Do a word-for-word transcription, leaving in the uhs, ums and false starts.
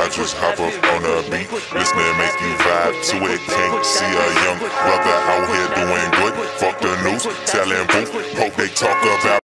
I just hop up on a beat, listen and make you vibe to it. Can't see a young brother out here doing good. Fuck the news, telling booth, hope they talk about